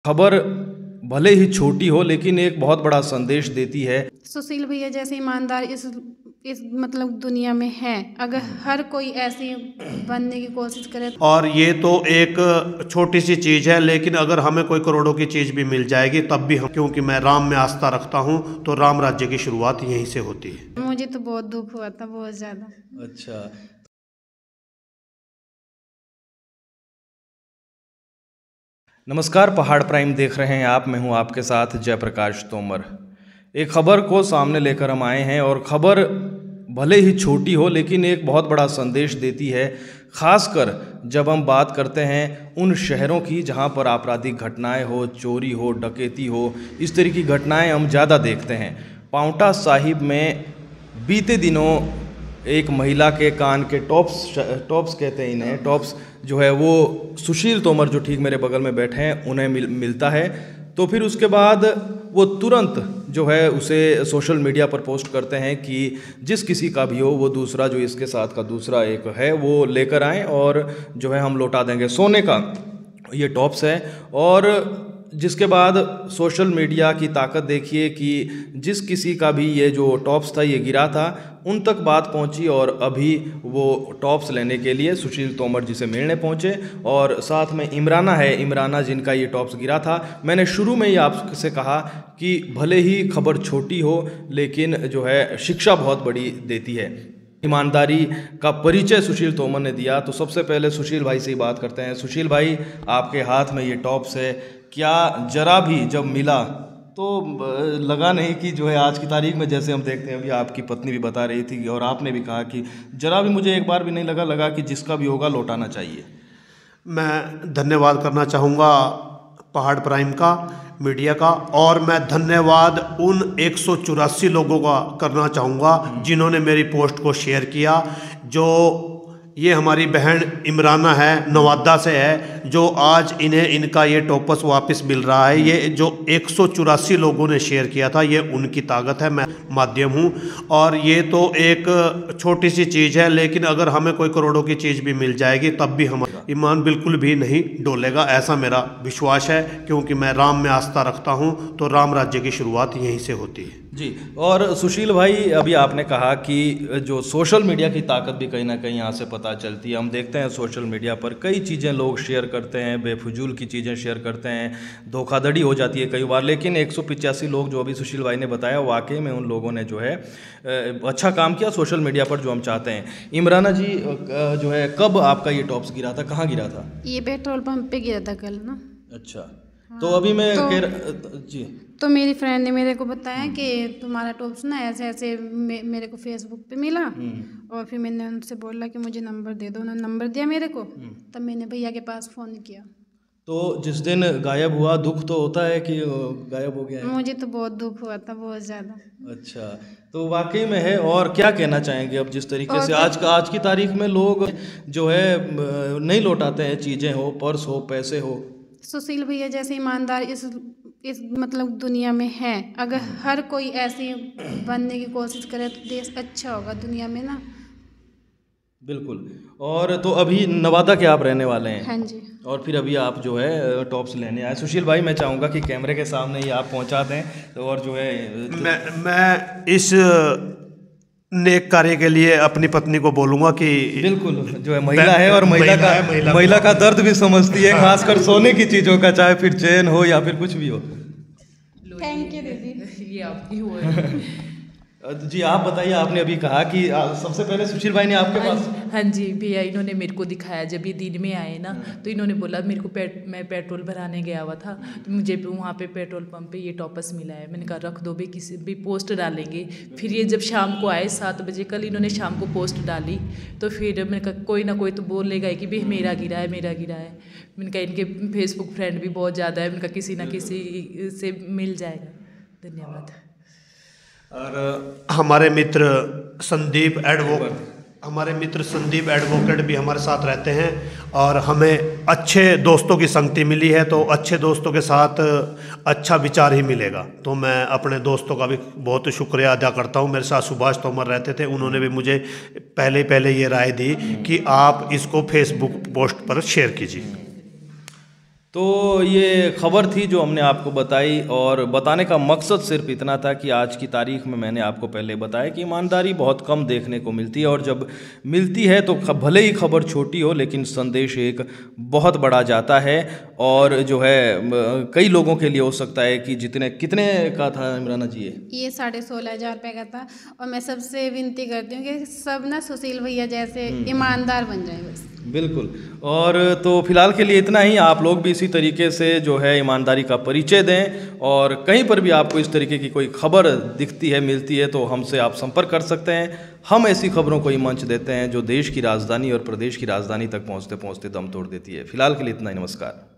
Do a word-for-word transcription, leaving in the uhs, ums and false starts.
खबर भले ही छोटी हो लेकिन एक बहुत बड़ा संदेश देती है। सुशील भैया जैसे ईमानदार इस इस मतलब दुनिया में है, अगर हर कोई ऐसे बनने की कोशिश करे। और ये तो एक छोटी सी चीज़ है, लेकिन अगर हमें कोई करोड़ों की चीज़ भी मिल जाएगी तब भी हम, क्योंकि मैं राम में आस्था रखता हूँ, तो राम राज्य की शुरुआत यहीं से होती है। मुझे तो बहुत दुख हुआ था, बहुत ज़्यादा। अच्छा, नमस्कार, पहाड़ प्राइम देख रहे हैं आप। मैं हूं आपके साथ जयप्रकाश तोमर। एक खबर को सामने लेकर हम आए हैं और खबर भले ही छोटी हो लेकिन एक बहुत बड़ा संदेश देती है, खासकर जब हम बात करते हैं उन शहरों की जहां पर आपराधिक घटनाएं हो, चोरी हो, डकैती हो, इस तरह की घटनाएं हम ज़्यादा देखते हैं। पांवटा साहिब में बीते दिनों एक महिला के कान के टॉप्स टॉप्स कहते हैं इन्हें, टॉप्स जो है वो सुशील तोमर जो ठीक मेरे बगल में बैठे हैं उन्हें मिल, मिलता है। तो फिर उसके बाद वो तुरंत जो है उसे सोशल मीडिया पर पोस्ट करते हैं कि जिस किसी का भी हो वो दूसरा जो इसके साथ का दूसरा एक है वो लेकर आएँ और जो है हम लौटा देंगे। सोने का ये टॉप्स है और जिसके बाद सोशल मीडिया की ताकत देखिए कि जिस किसी का भी ये जो टॉप्स था ये गिरा था उन तक बात पहुंची और अभी वो टॉप्स लेने के लिए सुशील तोमर जी से मिलने पहुंचे। और साथ में इमराना है, इमराना जिनका ये टॉप्स गिरा था। मैंने शुरू में ही आपसे कहा कि भले ही खबर छोटी हो लेकिन जो है शिक्षा बहुत बड़ी देती है। ईमानदारी का परिचय सुशील तोमर ने दिया। तो सबसे पहले सुशील भाई से ही बात करते हैं। सुशील भाई, आपके हाथ में ये टॉप्स है, क्या जरा भी जब मिला तो लगा नहीं कि जो है आज की तारीख में, जैसे हम देखते हैं अभी आपकी पत्नी भी बता रही थी और आपने भी कहा कि जरा भी मुझे एक बार भी नहीं लगा लगा कि जिसका भी होगा लौटाना चाहिए। मैं धन्यवाद करना चाहूँगा पहाड़ प्राइम का, मीडिया का, और मैं धन्यवाद उन एक सौ चौरासी लोगों का करना चाहूँगा जिन्होंने मेरी पोस्ट को शेयर किया। जो ये हमारी बहन इमराना है, नवादा से है, जो आज इन्हें इनका ये टॉपस वापस मिल रहा है। ये जो एक सौ चौरासी लोगों ने शेयर किया था, ये उनकी ताकत है, मैं माध्यम हूँ। और ये तो एक छोटी सी चीज़ है, लेकिन अगर हमें कोई करोड़ों की चीज़ भी मिल जाएगी तब भी हमारा ईमान बिल्कुल भी नहीं डोलेगा, ऐसा मेरा विश्वास है, क्योंकि मैं राम में आस्था रखता हूँ, तो राम राज्य की शुरुआत यहीं से होती है जी। और सुशील भाई, अभी आपने कहा कि जो सोशल मीडिया की ताकत भी कहीं ना कहीं यहाँ से पता चलती है। हम देखते हैं सोशल मीडिया पर कई चीज़ें लोग शेयर करते हैं, बेफजूल की चीज़ें शेयर करते हैं, धोखाधड़ी हो जाती है कई बार। लेकिन एक सौ पिचासी लोग जो अभी सुशील भाई ने बताया, वाकई में उन लोगों ने जो है अच्छा काम किया सोशल मीडिया पर, जो हम चाहते हैं। इमराना जी, जो है कब आपका ये टॉप्स गिरा था, कहाँ गिरा था? ये पेट्रोल पंप पे गिरा था कल ना। अच्छा, तो अभी मैं तो, कह जी तो मेरी फ्रेंड ने मेरे को बताया कि तुम्हारा टॉप्स ना ऐसे ऐसे मे, मेरे को फेसबुक पे मिला। और फिर मैंने उनसे बोला कि मुझे नंबर दे दो, उन्होंने नंबर दिया मेरे को। तब मैंने भैया के पास फ़ोन किया। तो जिस दिन गायब हुआ, दुख तो होता है कि गायब हो गया है। मुझे तो बहुत दुख हुआ था, बहुत ज़्यादा। अच्छा, तो वाकई में है। और क्या कहना चाहेंगे अब जिस तरीके से आज का आज की तारीख में लोग जो है नहीं लौटाते हैं चीज़ें, हो पर्स हो, पैसे हो। सुशील भैया जैसे ईमानदार इस इस मतलब दुनिया में है, अगर हर कोई ऐसे बनने की कोशिश करे तो देश अच्छा होगा दुनिया में ना। बिल्कुल। और तो अभी नवादा के आप रहने वाले हैं? हाँ जी। और फिर अभी आप जो है टॉप्स लेने आए। सुशील भाई, मैं चाहूँगा कि कैमरे के सामने ही आप पहुँचा दें। तो और जो है तो मैं मैं इस नेक कार्य के लिए अपनी पत्नी को बोलूँगा कि बिल्कुल, जो है महिला है और महिला का महिला, महिला का दर्द भी समझती है, खासकर सोने की चीज़ों का, चाहे फिर चेन हो या फिर कुछ भी हो। थैंक यू दीदी, ये आपकी हुआ। जी, आप बताइए। आपने अभी कहा कि सबसे पहले सुशील भाई ने आपके पास, हाँ जी भैया, इन्होंने मेरे को दिखाया जब ये दिन में आए ना, तो इन्होंने बोला मेरे को पेट मैं पेट्रोल भराने गया हुआ था, तो मुझे वहाँ पे पेट्रोल पंप पे ये टॉपस मिला है। मैंने कहा रख दो भी, किसी भी पोस्ट डालेंगे। फिर ये जब शाम को आए सात बजे, कल इन्होंने शाम को पोस्ट डाली, तो फिर मैंने कहा कोई ना कोई तो बोलेगा कि भाई मेरा गिरा है, मेरा गिरा है। मैंने कहा इनके फेसबुक फ्रेंड भी बहुत ज़्यादा है, मैंने कहा किसी ना किसी से मिल जाएगा। धन्यवाद। और हमारे मित्र संदीप एडवोकेट हमारे मित्र संदीप एडवोकेट भी हमारे साथ रहते हैं और हमें अच्छे दोस्तों की संगति मिली है, तो अच्छे दोस्तों के साथ अच्छा विचार ही मिलेगा। तो मैं अपने दोस्तों का भी बहुत शुक्रिया अदा करता हूं। मेरे साथ सुभाष तोमर रहते थे, उन्होंने भी मुझे पहले पहले ये राय दी कि आप इसको फेसबुक पोस्ट पर शेयर कीजिए। तो ये खबर थी जो हमने आपको बताई, और बताने का मकसद सिर्फ इतना था कि आज की तारीख में मैंने आपको पहले बताया कि ईमानदारी बहुत कम देखने को मिलती है, और जब मिलती है तो भले ही खबर छोटी हो लेकिन संदेश एक बहुत बड़ा जाता है। और जो है कई लोगों के लिए हो सकता है कि जितने कितने का था इमराना जी ये ये साढ़े सोलह हज़ार रुपये का था। और मैं सबसे विनती करती हूँ कि सब ना सुशील भैया जैसे ईमानदार बन जाए बस। बिल्कुल। और तो फिलहाल के लिए इतना ही। आप लोग भी इसी तरीके से जो है ईमानदारी का परिचय दें, और कहीं पर भी आपको इस तरीके की कोई खबर दिखती है, मिलती है, तो हमसे आप संपर्क कर सकते हैं। हम ऐसी खबरों को ही मंच देते हैं जो देश की राजधानी और प्रदेश की राजधानी तक पहुंचते पहुंचते दम तोड़ देती है। फिलहाल के लिए इतना ही। नमस्कार।